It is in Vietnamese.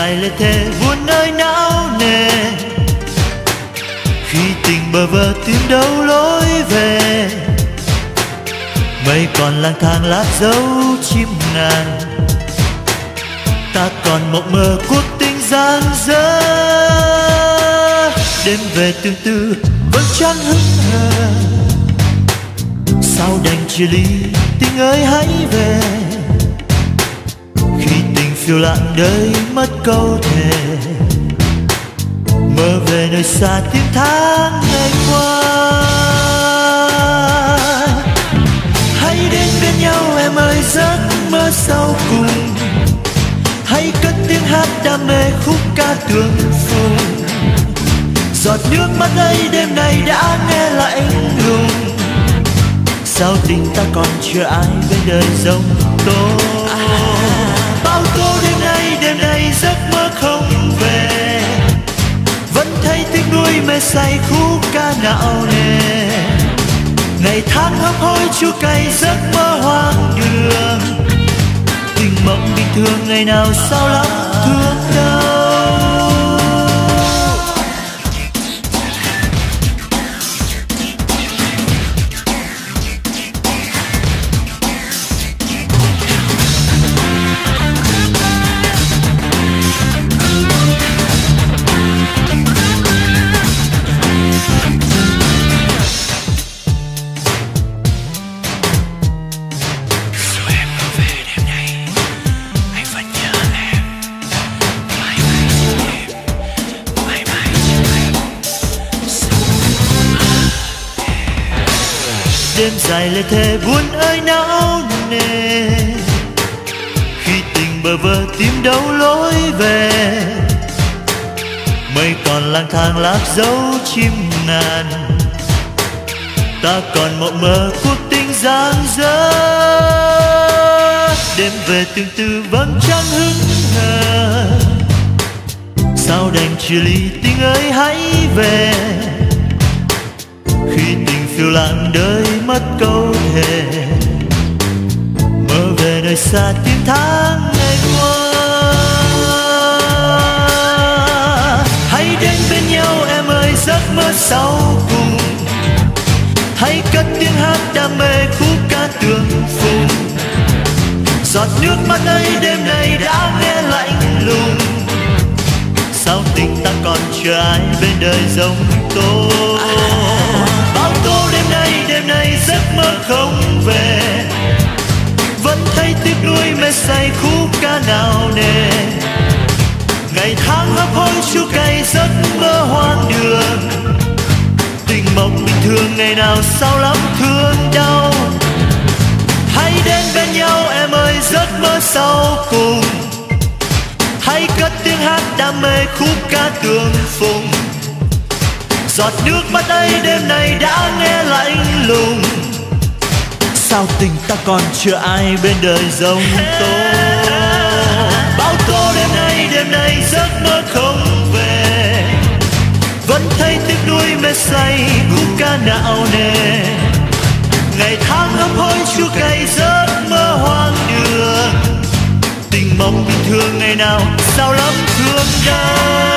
dài lê thề buồn nơi não nề, khi tình bơ vơ tìm đâu lối về. Mây còn lang thang lát dấu chim ngàn, ta còn mộng mơ cuộc tình giang dở. Đêm về tương tư vẫn chẳng hững hờ, sao đành chia ly tình ơi hãy về. Khi tình phiêu lãng đời mất câu thề, mơ về nơi xa tiếng tháng ngày qua. Hãy đến bên nhau em ơi giấc mơ sau cùng, hãy cất tiếng hát đam mê khúc ca tương phùng. Giọt nước mắt ấy đêm nay đã nghe lạnh lùng, sao tình ta còn chưa ai bên đời giống tố. Bao tố đêm nay giấc mơ không về, vẫn thấy tiếc nuối mê say khúc ca não nề. Ngày tháng hấp hối chua cay giấc mơ hoang đường, tình mộng bình thường ngày nào sao lắm thương đau. Đêm dài lê thề buồn ơi não nề, khi tình bơ vơ tìm đâu lối về. Mây còn lang thang lác dấu chim ngàn, ta còn mộng mơ cuộc tình giang dở. Đêm về tương tư vẫn chẳng hững hờ, sao đành chia ly tình ơi hãy về. Khi tình phiêu lãng đời mất câu thề, mơ về nơi xa tiếng tháng ngày qua. Hãy đến bên nhau em ơi giấc mơ sau cùng, hãy cất tiếng hát đam mê khúc ca tương phùng. Giọt nước mắt ấy đêm nay đã nghe lạnh lùng, sao tình ta còn chờ ai bên đời giống tố. Bao tố đêm nay giấc mơ không về, vẫn thấy tiếc nuối mê say khúc ca nào nề. Ngày tháng hấp hối chua cay giấc mơ hoang đường, tình mộng bình thường ngày nào sao lắm thương đau. Hãy đến bên nhau em ơi giấc mơ sau cùng, hãy cất tiếng hát đam mê khúc ca tương phùng. Giọt nước mắt ấy đêm nay đã nghe lạnh lùng, sao tình ta còn chưa ai bên đời giống tố. Bao tố đêm nay giấc mơ không về, vẫn thấy tiếc nuối mê say khúc ca não nề. Ngày tháng hấp hối chua cay giấc mơ hoang đường, tình mộng bình thường ngày nào sao lắm thương đau.